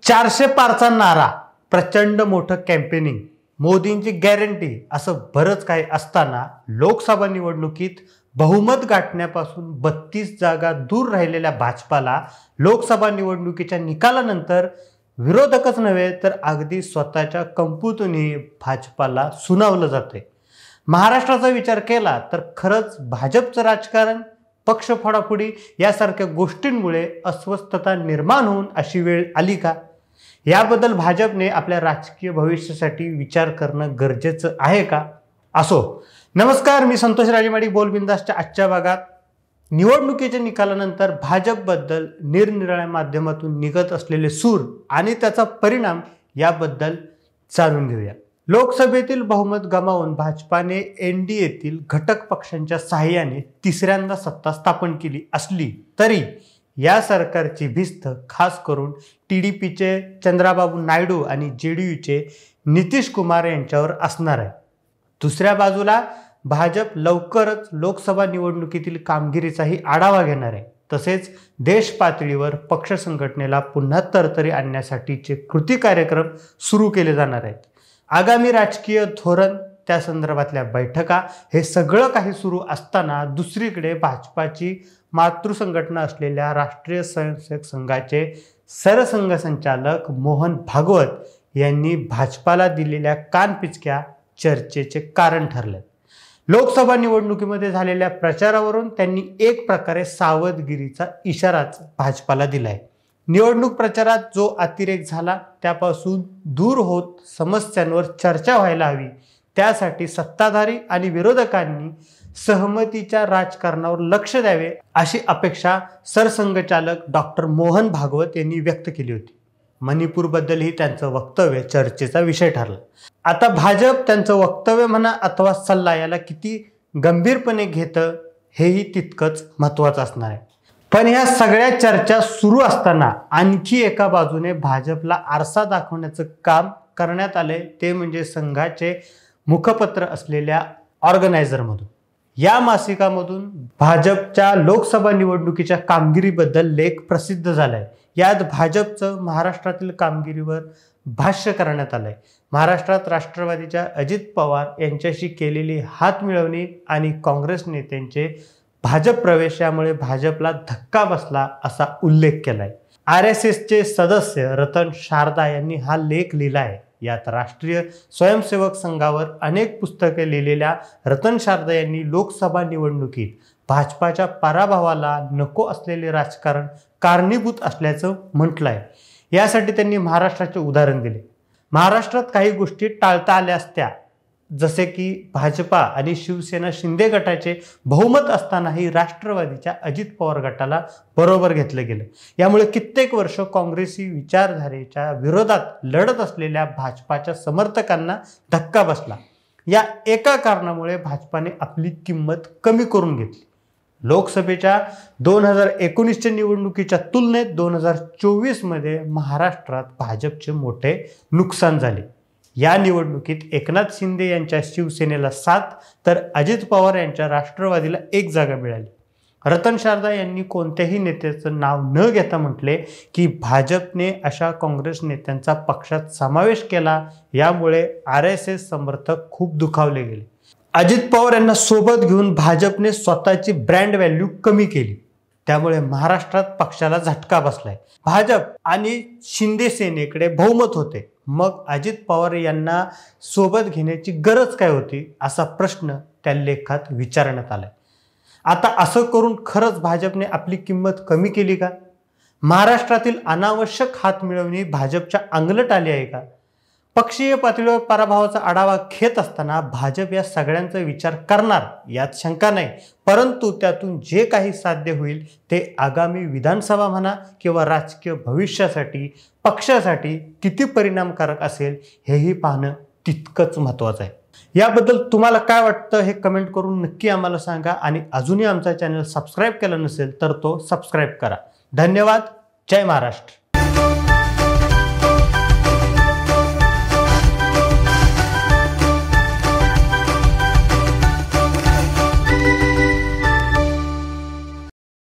400 पारचा नारा, प्रचंड मोठं कॅम्पेनिंग, मोदींची गॅरंटी असं बरंच काही असताना लोकसभा निवडणुकीत बहुमत गाठण्यापासून 32 जागा दूर राहिलेल्या भाजपाला लोकसभा निवडणुकीच्या निकालानंतर विरोधकच नव्हे तर अगदी स्वतःच्या कंपूतूनही भाजपाला सुनावलं जाते। महाराष्ट्राचा विचार केला तर खरंच भाजपचं राजकारण, पक्ष फोडाफोडी यासारख्या गोष्टींमुळे अस्वस्थता निर्माण होऊन अशी वेळ आली का? याबद्दल भाजपने आपल्या राजकीय भविष्यासाठी विचार करणं गरजेचं आहे का? असो, नमस्कार, मी संतोष राजेमाडी बोलबिंदासच्या आजच्या भागात निवडणुकीच्या निकालानंतर भाजपबद्दल निरनिराळ्या माध्यमातून निघत असलेले सूर आणि त्याचा परिणाम याबद्दल जाणून घेऊया। लोकसभेतील बहुमत गमावून भाजपाने एनडीएतील घटक पक्षांच्या सहाय्याने तिसऱ्यांदा सत्ता स्थापन केली असली तरी या सरकारची भिस्त खास करून टीडीपीचे चंद्राबाबू नायडू आणि जेडीयूचे नितीश कुमार यांच्यावर असणार आहे। दुसऱ्या बाजूला भाजप लवकरच लोकसभा निवडणुकीतील कामगिरीचाही आढावा घेणार आहे। तसेच देश पातळीवर पक्ष संघटनेला पुन्हा तरतरी आणण्यासाठीचे कृती कार्यक्रम सुरू केले जाणार आहेत। आगामी राजकीय धोरण, त्या संदर्भातल्या बैठका, हे सगळं काही सुरू असताना दुसरीकडे भाजपाची मातृसंघटना असलेल्या राष्ट्रीय स्वयंसेवक संघाचे सरसंघचालक मोहन भागवत यांनी भाजपाला दिलेल्या कानपिचक्या चर्चेचे कारण ठरले। लोकसभा निवडणुकीमध्ये झालेल्या प्रचारावरून त्यांनी एक प्रकारे सावधगिरीचा इशाराच भाजपाला दिलाय। निवडणूक प्रचारात जो अतिरेक झाला त्यापासून दूर होत समस्यांवर चर्चा व्हायला हवी, त्यासाठी सत्ताधारी आणि विरोधकांनी सहमतीच्या राजकारणावर लक्ष द्यावे अशी अपेक्षा सरसंघचालक डॉक्टर मोहन भागवत यांनी व्यक्त केली होती। मणिपूरबद्दलही त्यांचं वक्तव्य चर्चेचा विषय ठरला। आता भाजप त्यांचं वक्तव्य म्हणा अथवा सल्ला याला किती गंभीरपणे घेतं हेही तितकंच महत्त्वाचं असणार आहे। पण ह्या सगळ्या चर्चा सुरू असताना आणखी एका बाजूने भाजपला आरसा दाखवण्याचं काम करण्यात आले, ते म्हणजे संघाचे मुखपत्र असलेल्या ऑर्गनायझरमधून। या मासिकामधून भाजपच्या लोकसभा निवडणुकीच्या कामगिरीबद्दल लेख प्रसिद्ध झालाय। यात भाजपचं महाराष्ट्रातील कामगिरीवर भाष्य करण्यात आलंय। महाराष्ट्रात राष्ट्रवादीच्या अजित पवार यांच्याशी केलेली हातमिळवणी आणि काँग्रेस नेत्यांचे भाजप प्रवेश यामुळे भाजपला धक्का बसला असा उल्लेख केलाय। RSSचे सदस्य रतन शारदा यांनी हा लेख लिहिलाय। यात राष्ट्रीय स्वयंसेवक संघावर अनेक पुस्तके लिहिलेल्या रतन शारदा यांनी लोकसभा निवडणुकीत भाजपाच्या पराभवाला नको असलेले राजकारण कारणीभूत असल्याचं म्हटलंय। यासाठी त्यांनी महाराष्ट्राचे उदाहरण दिले। महाराष्ट्रात काही गोष्टी टाळता आल्या असत्या, जसे की भाजपा आणि शिवसेना शिंदे गटाचे बहुमत असतानाही राष्ट्रवादीच्या अजित पवार गटाला बरोबर घेतलं गेलं। यामुळे कित्येक वर्ष काँग्रेसी विचारधारेच्या विरोधात लढत असलेल्या भाजपाच्या समर्थकांना धक्का बसला। या एका कारणामुळे भाजपाने आपली किंमत कमी करून घेतली। लोकसभेच्या 2019च्या निवडणुकीच्या तुलनेत 2024 मध्ये महाराष्ट्रात भाजपचे मोठे नुकसान झाले। या निवडणुकीत एकनाथ शिंदे यांच्या शिवसेनेला 7 तर अजित पवार यांच्या राष्ट्रवादीला 1 जागा मिळाली। रतन शारदा यांनी कोणत्याही नेत्याचं नाव न घेता म्हटले की भाजपने अशा काँग्रेस नेत्यांचा पक्षात समावेश केला, यामुळे RSS समर्थक खूप दुखावले गेले। अजित पवार यांना सोबत घेऊन भाजपने स्वतःची ब्रँड व्हॅल्यू कमी केली, त्यामुळे महाराष्ट्रात पक्षाला झटका बसलाय। भाजप आणि शिंदे सेनेकडे बहुमत होते, मग अजित पवार यांना सोबत घेण्याची गरज काय होती असा प्रश्न त्या लेखात विचारण्यात आलाय। आता असं करून खरंच भाजपने आपली किंमत कमी केली का? महाराष्ट्रातील अनावश्यक हातमिळवणी भाजपच्या अंगलट आली आहे का? पक्षीय पातळीवर पराभवाचा आढावा घेत असताना भाजप या सगळ्यांचा विचार करणार यात शंका नाही, परंतु त्यातून जे काही साध्य होईल ते आगामी विधानसभा म्हणा किंवा राजकीय भविष्यासाठी पक्षासाठी किती परिणामकारक असेल हेही पाहणं तितकंच महत्त्वाचं आहे। याबद्दल तुम्हाला काय वाटतं हे कमेंट करून नक्की आम्हाला सांगा आणि अजूनही आमचा चॅनल सबस्क्राईब केला नसेल तर तो सबस्क्राईब करा। धन्यवाद। जय महाराष्ट्र।